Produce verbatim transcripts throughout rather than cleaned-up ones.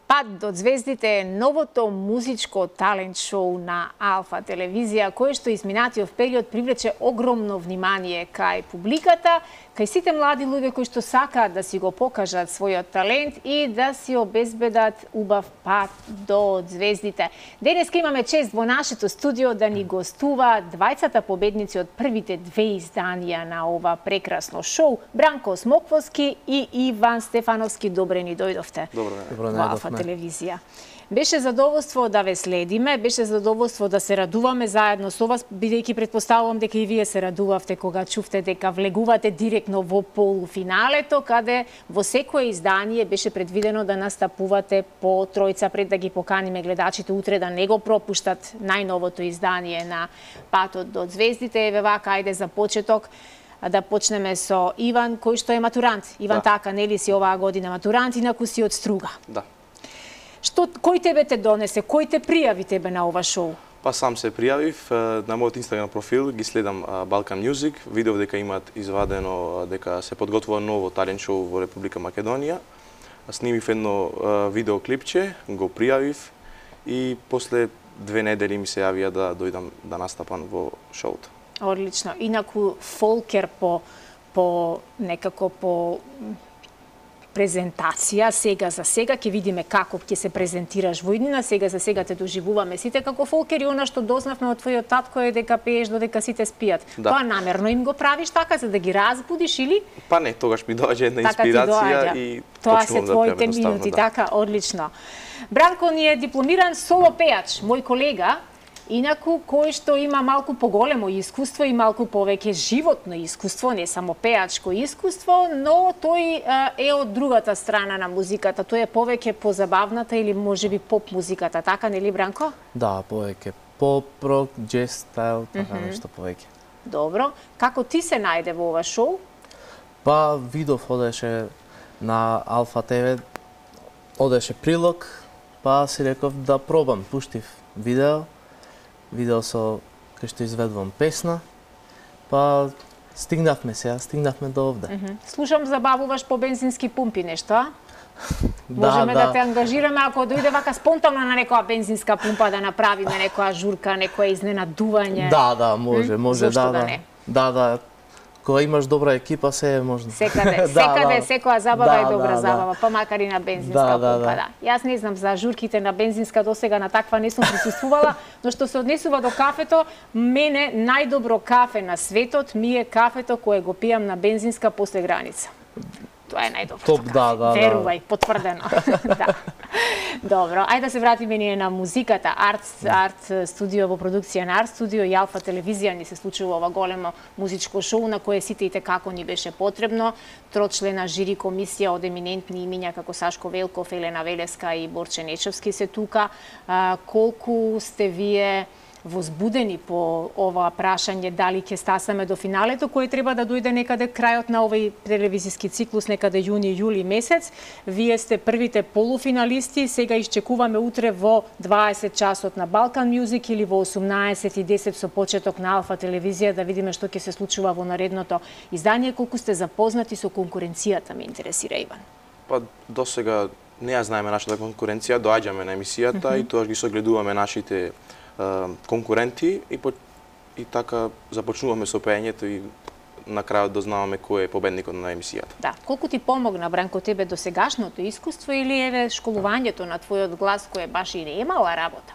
Пат до звездите е новото музичко талент шоу на Алфа телевизија, кое што изминатиот период привлече огромно внимание кај публиката, кај сите млади луѓе кои што сакаат да си го покажат својот талент и да си обезбедат убав пат до звездите. Денеска имаме чест во нашето студио да ни гостува двајцата победници од првите две изданија на ова прекрасно шоу, Бранко Смоквоски и Иван Стефановски. Добре ни дојдовте. Добро во Алфа телевизија. Беше задоволство да ве следиме, беше задоволство да се радуваме заедно со вас, бидејќи предпоставувам дека и вие се радувавте кога чувте дека влегувате директно во полуфиналето, каде во секое издание беше предвидено да настапувате по тројца, пред да ги поканиме гледачите утре да не го пропуштат најновото издание на Патот до звездите. Еве вака, ајде за почеток да почнеме со Иван, кој што е матурант. Иван, да. Така, нели си оваа година матурант, инаку си од Струга. Да. Што, кој тебе те донесе? Кој те пријави тебе на ова шоу? Па сам се пријавив, на мојот Инстаграм профил ги следам Балкан Music, видов дека имаат извадено дека се подготвува ново талент шоу во Република Македонија. Снимив едно видеоклипче, го пријавив и после две недели ми се јавија да дојдам да настапам во шоуто. Одлично. Инаку фолкер по по некако по презентација, сега за сега ќе видиме како ќе се презентираш во иднина, сега за сега те доживуваме сите како фолкер и она што дознавме од твојот татко е дека пееш додека сите спијат. Да. Тоа намерно им го правиш така за да ги разбудиш или? Па не, тогаш ми доаѓа една така инспирација и тоа се твоите да минути, да. Така, одлично. Бранко ни е дипломиран соло пејач, мој колега. Инаку, кој што има малку поголемо искуство и малку повеќе животно искуство, не само пеачко искуство, но тој е од другата страна на музиката. Тој е повеќе позабавната или можеби поп музиката, така нели Бранко? Да, повеќе поп, рок, джез стайл, така mm -hmm. нешто повеќе. Добро. Како ти се најде во ова шоу? Па видов одеше на Алфа ТВ, одеше прилог, па си реков да пробам, пуштив видео. Видео со кај што изведувам песна, па стигнавме сега, стигнавме до овде. Mm -hmm. Слушам, забавуваш по бензински пумпи нешто, а? Да, можеме да. да те ангажираме ако дојде вака спонтано на некоја бензинска пумпа да направиме некоја журка, некоја изненадување. Да, да, може, може, Зошто да, да, да. Не? Да, да. Кога имаш добра екипа, се е можно. Секаде, да, секаде, да. секоја забава да, е добра да, забава, да. па макар и на бензинска да, пумпа, да, да. да. Јас не знам за журките на бензинска, досега на таква не сум присуствувала, но што се однесува до кафето, мене најдобро кафе на светот ми е кафето кое го пијам на бензинска после граница. Тоа е најдобро. Топ, да, да, верувај, потврдено. Да. Добро, ајде да се вратиме ние на музиката. Арт, арт студио во продукција на Арт студио и Алфа телевизија ни се случува ова големо музичко шоу на кое сите и како ни беше потребно. Трочлена жири комисија од еминентни имиња како Сашко Велков, Елена Велеска и Борче Нечевски се тука. А, колку сте вие возбудени по ова прашање дали ќе стасаме до финалето, кој треба да дојде некаде крајот на овој телевизиски циклус, некаде јуни-јули месец. Вие сте првите полуфиналисти, сега исчекуваме утре во дваесет часот на Балкан Music или во осумнаесет и десет со почеток на Алфа телевизија да видиме што ќе се случува во наредното издание. Колку сте запознати со конкуренцијата, ме интересира Иван. Па досега не ја знаеме нашата конкуренција, доаѓаме на емисијата mm -hmm. и тоа ги согледуваме нашите конкуренти и, по, и така започнуваме со пеењето и на крајот дознаваме кој е победникот на емисијата. Да, колку ти помогна Бранко тебе до сегашното искуство или еве школувањето на твојот глас кој баш и не имала работа?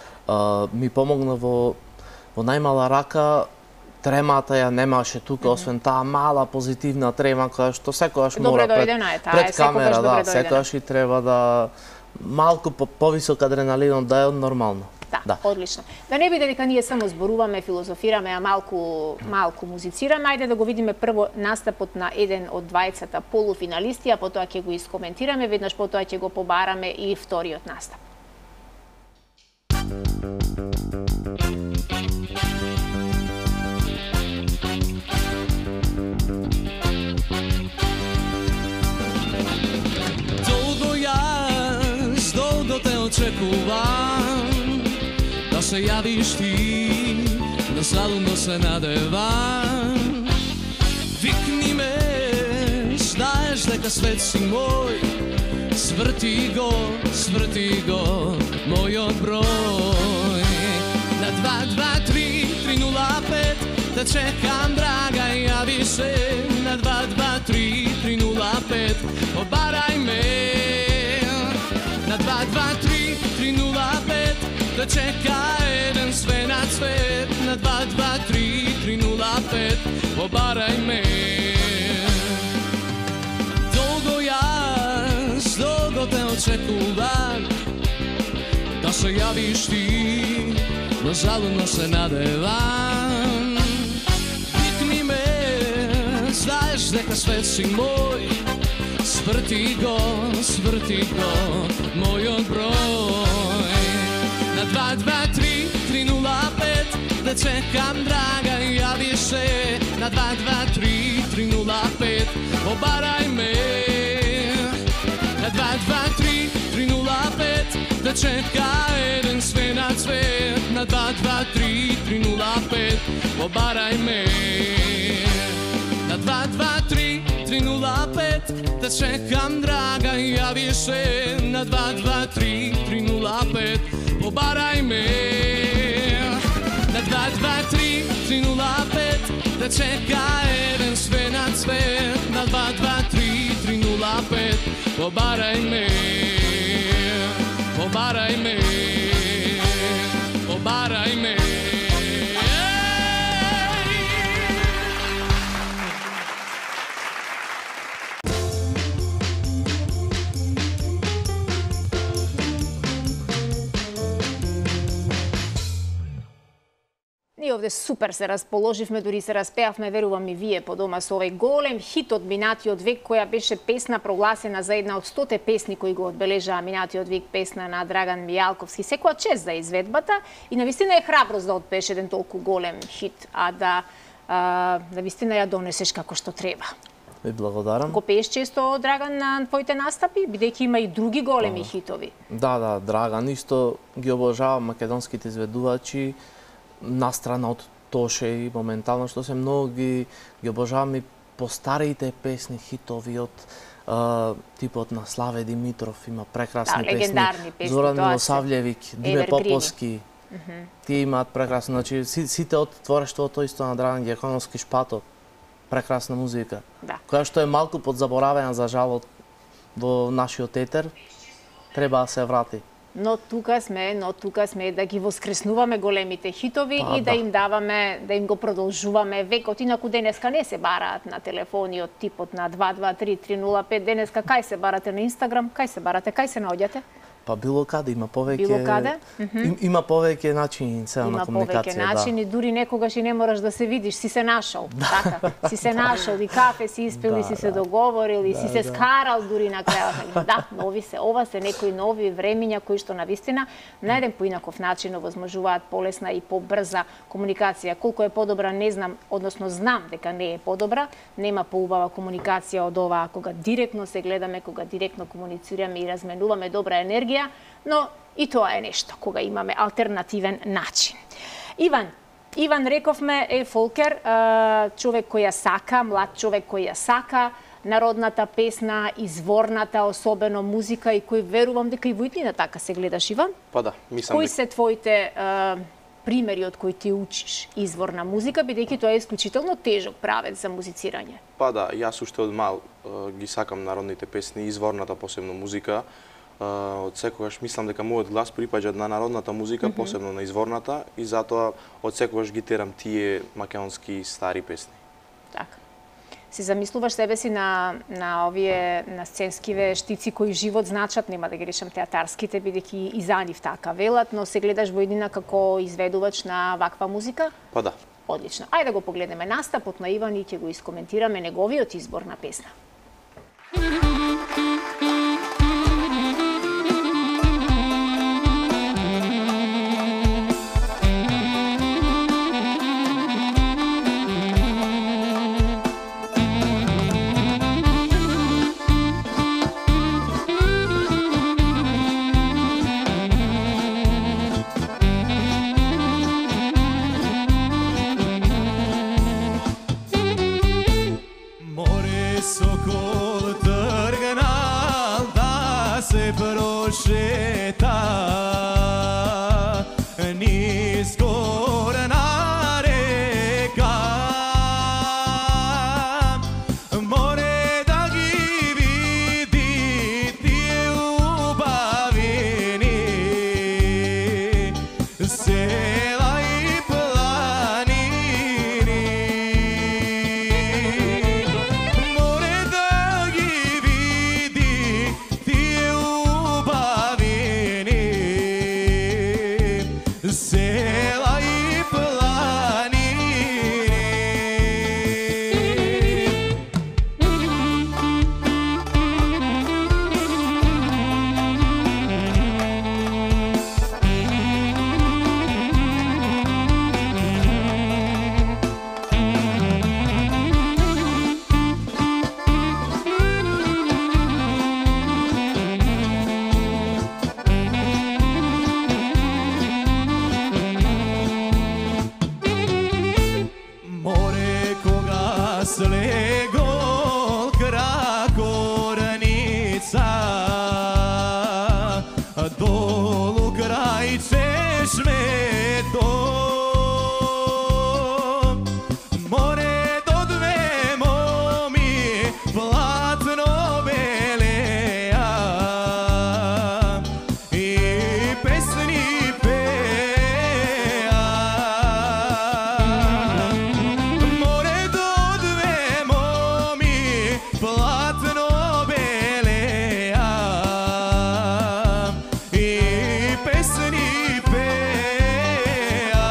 Uh, ми помогна во во најмала рака. Тремата ја немаше тука, mm -hmm. освен таа мала позитивна трема која што секогаш мора пред, е, таа, пред камера, да, секогаш и треба да малку по, повисок адреналинот да е нормално. Да, да, одлично. Да не биде дека ние само зборуваме, филозофираме, а малку малку музицираме, ајде да го видиме прво настапот на еден од двајцата полуфиналисти, а потоа ќе го искоментираме, веднаш потоа ќе го побараме и вториот настап. Долго јас, долго те очекувам, да се јавиш ти, да сладом да се надевам. Викни ме, знаеш дека свет си мој, Svrti go, svrti go, mojot broj. Na dva dva tri tri nula pet te čekam, draga, javi se. Na dva dva tri tri nula pet obaraj me. Na dva dva tri tri nula pet te čeka jedan sve na svet. Na dva dva tri tri nula pet obaraj me. Dolgo jaz, dolgo te očekuvam da se javiš ti, no zaludno se nadevam. Vikni me, znaš neka svet si moj. Svrti go, svrti go, moj odbroj. Na dva dva tri tri nula pet te čekam, draga, javi se. Na dva dva tri tri nula pet obaraj me. Na dva dva tri tri nula pet te čeka jedan sve na cvet. Na dva dva tri tri nula pet obaraj me. Na dva dva tri tri nula pet te čekam, draga, javi se. Na dva dva tri tri nula pet obaraj me. Na dva dva tri tri nula pet te čeka jedan sve na cvet. Na dva dva tri tri nula pet obaraj me. Obaraj me, obaraj me. Ние овде супер се расположивме, дури се распеавме, верувам и вие по дома, со овој голем хит од минатиот век, која беше песна прогласена за една од стоте песни кои го одбележаа минатиот век, песна на Драган Мијалковски. Секоја чест за изведбата и навистина е храброст да отпееш еден толку голем хит, а да а, навистина ја донесеш како што треба. Ви благодарам. Го пееш често, Драган, на твоите настапи, бидејќи има и други големи хитови? Да, да, Драган исто ги обожавам македонските изведувачи. Настрана од Тоше и моментално што се многу ги, ги обожавам и постариите песни, хитови од а, типот на Славе Димитров, има прекрасни да, легендарни песни. Зоран Милосављевик, Диме Поповски. Mm -hmm. Тие имаат прекрасно, значи сите од творештвото исто на Драган Геконовски, Шпато, прекрасна музика. Да. Која што е малку подзаборавена за жал во нашиот етер, треба да се врати. Но тука сме, но тука сме да ги воскреснуваме големите хитови па, и да, да им даваме, да им го продолжуваме векот. Инаку денеска не се бараат на телефони од типот на два два три три нула пет. Денеска кај се барате на Инстаграм, кај се барате, кај се наоѓате? Па било каде, има повеќе. Било каде? Mm -hmm. Има повеќе начини сега на комуникација. Има повеќе начини, да. дури некогаш и не мораш да се видиш, си се нашол. Да. Така, си се нашол, и кафе си испил, и си се договорил, и да, си се да. скарал дури на крајот. Да, нови се, ова се некои нови времиња кои што навистина на еден поинаков начин овозможуваат полесна и побрза комуникација. Колку е подобра не знам, односно знам дека не е подобра, нема поубава комуникација од ова кога директно се гледаме, кога директно комуницираме и разменуваме добра енергија, но и тоа е нешто кога имаме алтернативен начин. Иван, Иван рековме е фолкер, човек кој ја сака, млад човек кој ја сака, народната песна, изворната, особено музика, и кој верувам дека и во иднина така се гледаш, Иван? Па да, мислам Кои дека... се твоите а, примери од кои ти учиш изворна музика, бидејќи тоа е исклучително тежок правец за музицирање? Па да, јас уште од мал ги сакам народните песни, изворната посебно музика. Од секогаш мислам дека мојот глас припаѓа на народната музика, mm -hmm. посебно на изворната, и затоа од секогаш ги терам тие македонски стари песни. Така. Си замислуваш себе си на, на овие на сценскиве штици кои живот значат, нема да ги речам театарските, бидејќи и за нив така велат, но се гледаш во иднина како изведувач на ваква музика? Па да. Одлично. Ајде да го погледнеме настапот на Иван и ќе го искоментираме неговиот избор на песна. More sokol sveta, niz gorna reka, more da gi vidi ti ljubavini, sela i planini, more da gi vidi ti ljubavini, sela i more koga slegol Krakornica, dolu kraj češme to, more do dve momi platno beleja i pesni peja. More do dve momi platno beleja i pesni peja.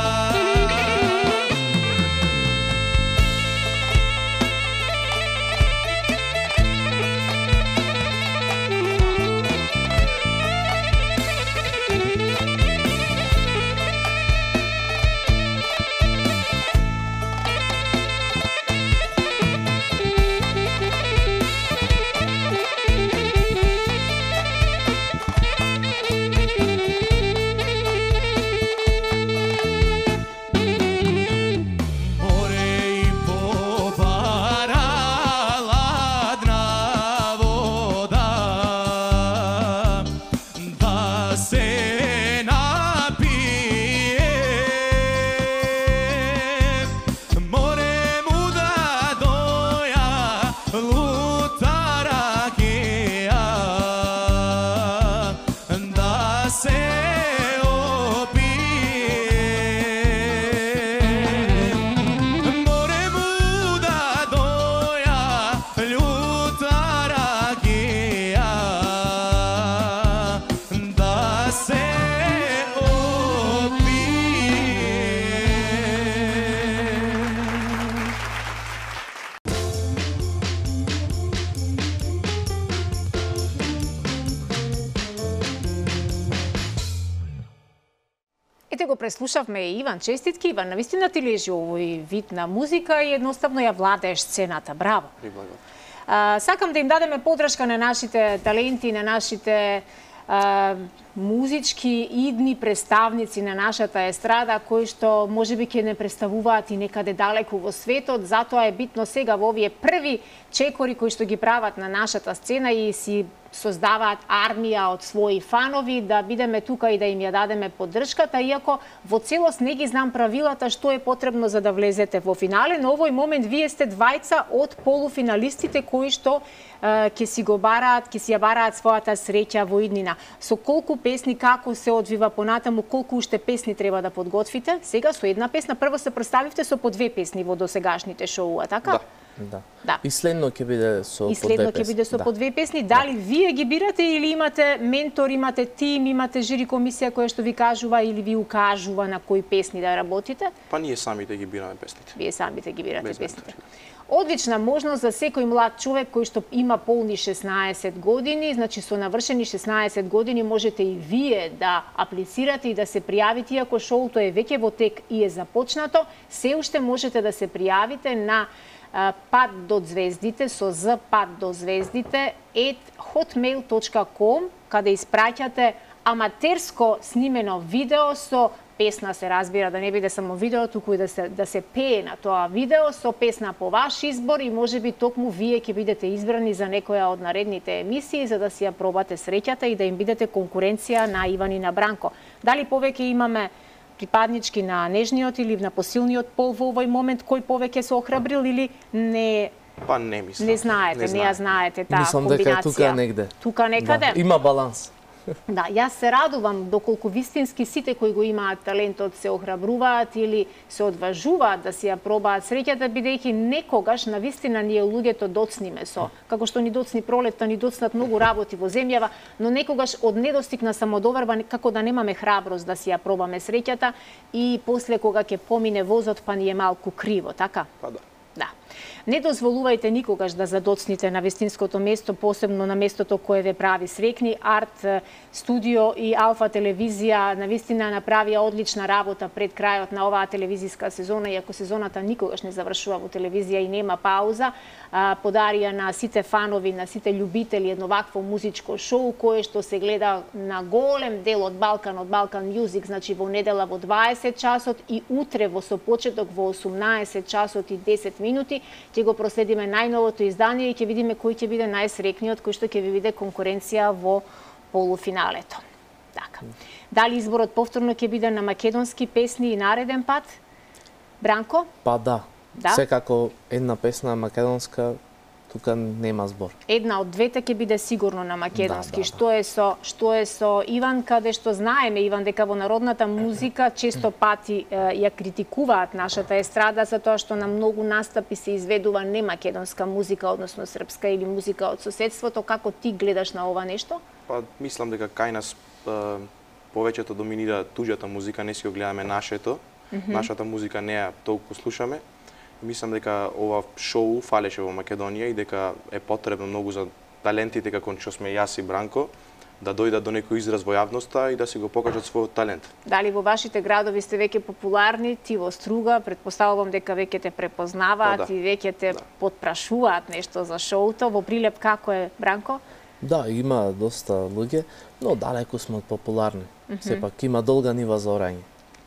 More i popara ladna voda, da se napije, more mu da doja luta rakija, da se more mu da doja ljuta rakija, da se opije. Ете го преслушавме Иван. Честитки, Иван. Навистина ти лежи овој вид на музика и едноставно ја владееш сцената. Браво. А, сакам да им дадеме подршка на нашите таленти, на нашите а, музички идни представници на нашата естрада, кои што можеби ќе не представуваат и некаде далеку во светот. Затоа е битно сега во овие први чекори кои што ги прават на нашата сцена и си создаваат армија од своји фанови, да бидеме тука и да им ја дадеме поддршката, иако во целост не ги знам правилата што е потребно за да влезете во финале, но овој момент вие сте двајца од полуфиналистите кои што ќе си го бараат, ќе си ја бараат својата среќа во иднина. Со колку песни, како се одвива понатаму, колку уште песни треба да подготвите? Сега со една песна, прво се представивте со по две песни во досегашните шоуа, така? Да. Да. Да. И следно ќе биде со И по следно две ќе биде со да. по две песни. Дали вие ги бирате или имате ментор, имате тим, имате жири комисија која што ви кажува или ви укажува на кои песни да работите? Па ние самите ги бираме песните. Вие самите ги бирате Без песните. ментори. Одлична можност за секој млад човек кој што има полни шеснаесет години, значи со навршени шеснаесет години можете и вие да аплицирате и да се пријавите, иако шоуто е веќе во тек и е започнато, се уште можете да се пријавите на пат до звездите со з пат до звездите ет хотмейл точка ком, каде испраќате аматерско снимено видео со песна се разбира, да не биде само видео, туку и да се да се пее на тоа видео со песна по ваш избор и можеби токму вие ќе бидете избрани за некоја од наредните емисии за да си ја пробате среќата и да им бидете конкуренција на Иван и на Бранко. Дали повеќе имаме припаднички на нежниот или на посилниот пол во овој момент, кој повеќе се охрабрил или не? Па не мислам. Не знаете, не, не ја знаете таа Мислам комбинација. дека тука негде. Тука некаде? Да, има баланс. Да, јас се радувам доколку вистински сите кои го имаат талентот се охрабруваат или се одважуваат да си ја пробаат среќата, бидејќи некогаш на вистина ние луѓето доцниме со, како што ни доцни пролетта, ни доцнат многу работи во земјава, но некогаш од недостиг на самодоверба како да немаме храброст да си ја пробаме среќата и после кога ќе помине возот па ни е малку криво, така? Па да. Да. Не дозволувајте никогаш да задоцните на вистинското место, посебно на местото кое ве прави среќни. Арт студио и Алфа телевизија на вистина направија одлична работа пред крајот на оваа телевизиска сезона, иако сезоната никогаш не завршува во телевизија и нема пауза. Подарија на сите фанови, на сите љубители едно вакво музичко шоу кое што се гледа на голем дел од Балкан, од Балкан Мюзик, значи во недела во дваесет часот и утре во сопочеток во осумнаесет часот и десет минути ќе го проследиме најновото издание и ќе видиме кој ќе биде најсрекниот, кој што ќе ви биде конкуренција во полуфиналето. Така. Дали изборот повторно ќе биде на македонски песни и нареден пат? Бранко? Па да. Да? Секако една песна македонска, тука нема збор. Една од двете ќе биде сигурно на македонски. Да, да, да. Што е со што е со Иван, каде што знаеме Иван дека во народната музика често пати е, ја критикуваат нашата естрада за тоа што на многу настапи се изведува не македонска музика, односно српска или музика од соседството. Како ти гледаш на ова нешто? Па мислам дека кај нас е, повеќето доминира туѓата музика, не си го гледаме нашето. Mm -hmm. Нашата музика не ја толку слушаме. Мислам дека ова шоу фалеше во Македонија и дека е потребно многу за талентите како што сме јас и Бранко да дојдат до некој израз во јавноста и да си го покажат својот талент. Дали во вашите градови сте веќе популарни, ти во Струга, предпоставувам дека веќе те препознаваат да. и веќе те да. потпрашуваат нешто за шоуто. Во Прилеп како е, Бранко? Да, има доста луѓе, но далеку сме од популарни. Mm -hmm. Сепак има долга нива за орање.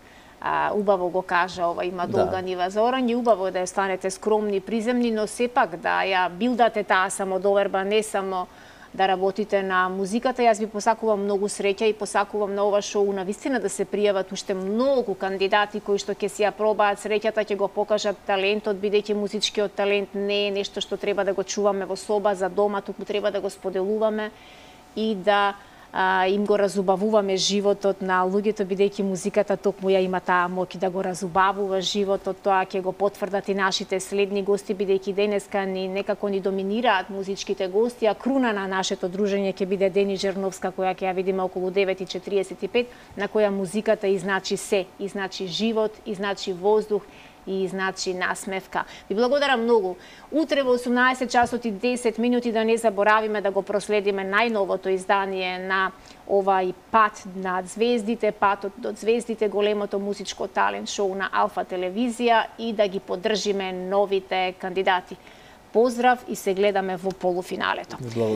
А, убаво го кажа ова, има долга да. нива за орање, убаво е да станете скромни, приземни, но сепак да ја билдате таа самодоверба, не само да работите на музиката. Јас ви посакувам многу среќа и посакувам на ова шоу на вистина да се пријават уште многу кандидати кои што ќе си ја пробаат среќата, ќе го покажат талентот, бидејќи музичкиот талент не е нешто што треба да го чуваме во соба за дома, туку треба да го споделуваме и да а, им го разубавуваме животот на луѓето, бидејќи музиката токму ја има таа моќ да го разубавува животот. Тоа ќе го потврдат и нашите следни гости, бидејќи денеска ни некако ни доминираат музичките гости, а круна на нашето дружење ќе биде Дени Жерновска, која ќе ја видиме околу девет и четириесет и пет, на која музиката изначи се, изначи живот, изначи воздух и значи насмевка. Ви благодарам многу. Утре во осумнаесет часот и десет минути да не заборавиме да го проследиме најновото издание на овај пат над звездите, патот до звездите, големото музичко талент шоу на Алфа телевизија и да ги поддржиме новите кандидати. Поздрав и се гледаме во полуфиналето.